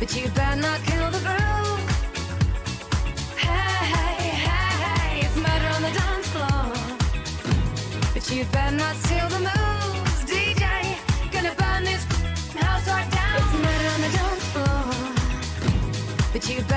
but you better not kill the groove. Hey, hey, hey, hey, it's murder on the dance floor, but you better not steal the moves. DJ, gonna burn this house right down. It's murder on the dance floor, but you better